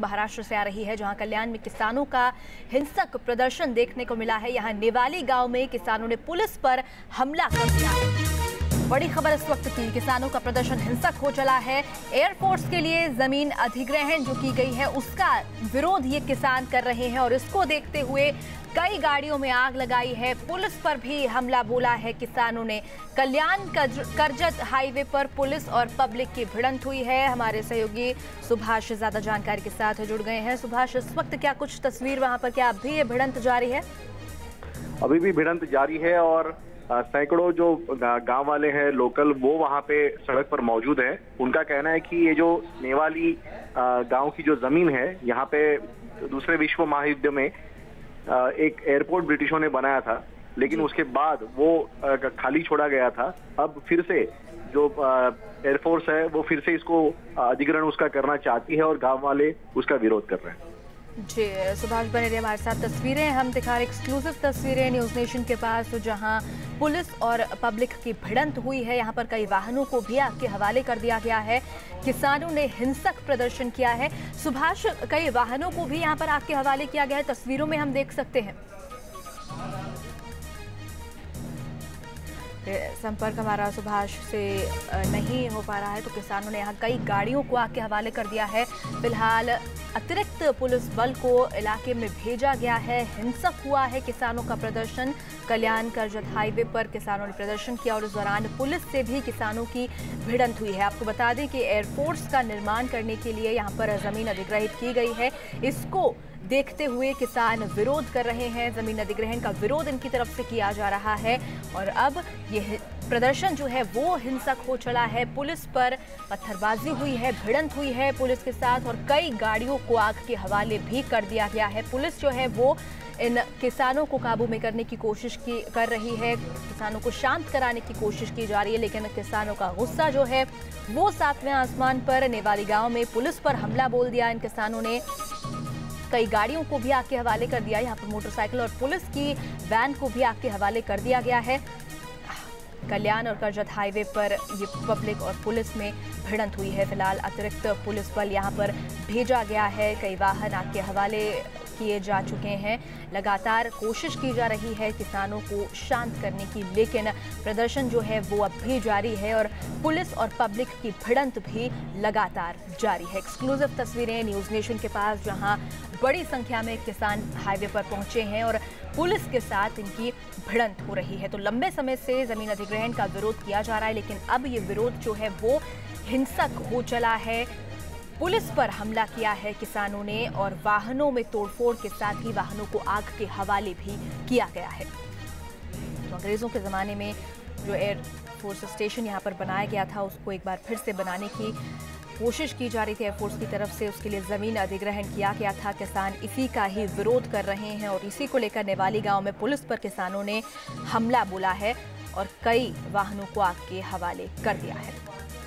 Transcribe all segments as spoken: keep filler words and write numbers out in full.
महाराष्ट्र से आ रही है, जहां कल्याण में किसानों का हिंसक प्रदर्शन देखने को मिला है। यहां नेवाली गांव में किसानों ने पुलिस पर हमला कर दिया। बड़ी खबर इस वक्त की, किसानों का प्रदर्शन हिंसक हो चला है। एयरफोर्स के लिए जमीन अधिग्रहण जो की गई है उसका विरोध ये किसान कर रहे हैं और इसको देखते हुए कई गाड़ियों में आग लगाई है। पुलिस पर भी हमला बोला है किसानों ने। कल्याण करजत हाईवे पर पुलिस और पब्लिक की भिड़ंत हुई है। हमारे सहयोगी सुभाष ज्यादा जानकारी के साथ जुड़ गए हैं। सुभाष, इस वक्त क्या कुछ तस्वीर वहां पर, क्या अब भी ये भिड़ंत जारी है? अभी भी भिड़ंत जारी है और सैकड़ों जो गांव वाले हैं लोकल, वो वहां पे सड़क पर मौजूद हैं। उनका कहना है कि ये जो नेवाली गांव की जो जमीन है, यहाँ पे दूसरे विश्व महायुद्ध में एक एयरपोर्ट ब्रिटिशों ने बनाया था, लेकिन उसके बाद वो खाली छोड़ा गया था। अब फिर से जो एयरफोर्स है वो फिर से इसको अधिग्रहण उसका करना चाहती है और गांव वाले उसका विरोध कर रहे हैं। जी, सुभाष बने रहे हमारे साथ। तस्वीरें हम दिखा रहे, एक्सक्लूसिव तस्वीरें न्यूज़ नेशन के पास, तो जहां पुलिस और पब्लिक की भिड़ंत हुई है। यहां पर कई वाहनों को भी आग के हवाले कर दिया गया है। किसानों ने हिंसक प्रदर्शन किया है। सुभाष, कई वाहनों को भी यहां पर आग के हवाले किया गया है, तस्वीरों में हम देख सकते हैं। संपर्क हमारा सुभाष से नहीं हो पा रहा है, तो किसानों ने यहाँ कई गाड़ियों को आग के हवाले कर दिया है। फिलहाल अतिरिक्त पुलिस बल को इलाके में भेजा गया है। हिंसक हुआ है किसानों का प्रदर्शन। कल्याण करजत हाईवे पर किसानों ने प्रदर्शन किया और इस दौरान पुलिस से भी किसानों की भिड़ंत हुई है। आपको बता दें कि एयरफोर्स का निर्माण करने के लिए यहाँ पर जमीन अधिग्रहित की गई है। इसको देखते हुए किसान विरोध कर रहे हैं। जमीन अधिग्रहण का विरोध इनकी तरफ से किया जा रहा है और अब ये प्रदर्शन जो है वो हिंसक हो चला है। पुलिस पर पत्थरबाजी हुई है, भिड़ंत हुई है पुलिस के साथ और कई गाड़ियों को आग के हवाले भी कर दिया गया है। पुलिस जो है वो इन किसानों को काबू में करने की कोशिश की कर रही है, किसानों को शांत कराने की कोशिश की जा रही है, लेकिन किसानों का गुस्सा जो है वो सातवें आसमान पर। नेवाली गांव में पुलिस पर हमला बोल दिया इन किसानों ने। कई गाड़ियों को भी आग के हवाले कर दिया। यहाँ पर मोटरसाइकिल और पुलिस की वैन को भी आग के हवाले कर दिया गया है। कल्याण और करजत हाईवे पर ये पब्लिक और पुलिस में भिड़ंत हुई है। फिलहाल अतिरिक्त पुलिस बल यहाँ पर भेजा गया है। कई वाहन आग के हवाले किए जा चुके हैं। लगातार कोशिश की जा रही है किसानों को शांत करने की, लेकिन प्रदर्शन जो है वो अब भी जारी है और पुलिस और पब्लिक की भिड़ंत भी लगातार जारी है। एक्सक्लूसिव तस्वीरें न्यूज़ नेशन के पास, जहां बड़ी संख्या में किसान हाईवे पर पहुंचे हैं और पुलिस के साथ इनकी भिड़ंत हो रही है। तो लंबे समय से जमीन अधिग्रहण का विरोध किया जा रहा है, लेकिन अब ये विरोध जो है वो हिंसक हो चला है। पुलिस पर हमला किया है किसानों ने और वाहनों में तोड़फोड़ के साथ ही वाहनों को आग के हवाले भी किया गया है। तो अंग्रेजों के ज़माने में जो एयर फोर्स स्टेशन यहाँ पर बनाया गया था, उसको एक बार फिर से बनाने की कोशिश की जा रही थी एयरफोर्स की तरफ से। उसके लिए ज़मीन अधिग्रहण किया गया था। किसान इसी का ही विरोध कर रहे हैं और इसी को लेकर नेवाली गाँव में पुलिस पर किसानों ने हमला बोला है और कई वाहनों को आग के हवाले कर दिया है।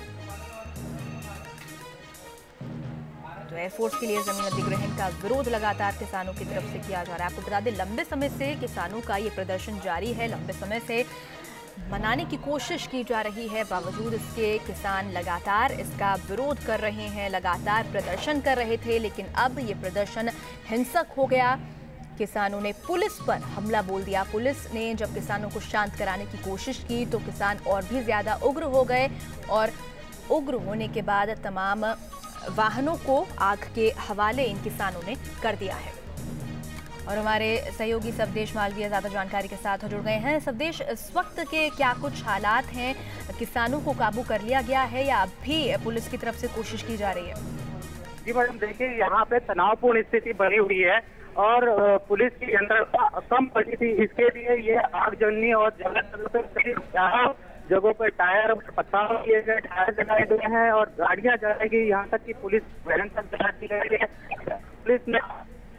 तो एयरफोर्स के लिए जमीन अधिग्रहण का विरोध लगातार किसानों की तरफ से किया जा रहा है। आपको बता दें, लंबे समय से किसानों का ये प्रदर्शन जारी है। लंबे समय से मनाने की कोशिश की जा रही है, बावजूद इसके किसान लगातार इसका विरोध कर रहे हैं, लगातार प्रदर्शन कर रहे थे, लेकिन अब ये प्रदर्शन हिंसक हो गया। किसानों ने पुलिस पर हमला बोल दिया। पुलिस ने जब किसानों को शांत कराने की कोशिश की तो किसान और भी ज़्यादा उग्र हो गए और उग्र होने के बाद तमाम वाहनों को आग के हवाले इन किसानों ने कर दिया है। और हमारे सहयोगी सवदेश मालवीय ज़्यादा जानकारी के साथ जुड़ गए हैं। सवदेश, इस वक्त के क्या कुछ हालात हैं? किसानों को काबू कर लिया गया है या अब भी पुलिस की तरफ से कोशिश की जा रही है? जी मैडम, देखिए यहाँ पे तनावपूर्ण स्थिति बनी हुई है और पुलिस की यंत्रणा कम पड़ी थी। इसके लिए ये आगजनी और जगह जगह पे जगहों पर टायर पथराव किए गए, टायर जलाए गए हैं और गाड़ियां जलाई गई। यहाँ तक कि पुलिस वैन तक जला दी गई है। पुलिस ने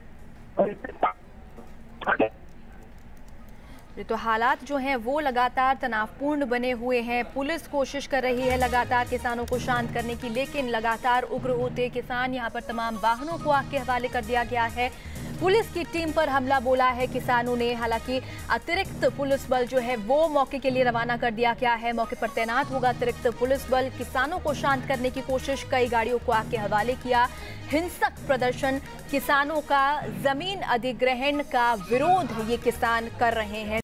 तो हालात जो हैं वो लगातार तनावपूर्ण बने हुए हैं। पुलिस कोशिश कर रही है लगातार किसानों को शांत करने की, लेकिन लगातार उग्र होते किसान यहाँ पर तमाम वाहनों को आग के हवाले कर दिया गया है। पुलिस की टीम पर हमला बोला है किसानों ने। हालांकि अतिरिक्त पुलिस बल जो है वो मौके के लिए रवाना कर दिया गया है। मौके पर तैनात होगा अतिरिक्त पुलिस बल। किसानों को शांत करने की कोशिश, कई गाड़ियों को आग के हवाले किया। हिंसक प्रदर्शन, किसानों का जमीन अधिग्रहण का विरोध ये किसान कर रहे हैं।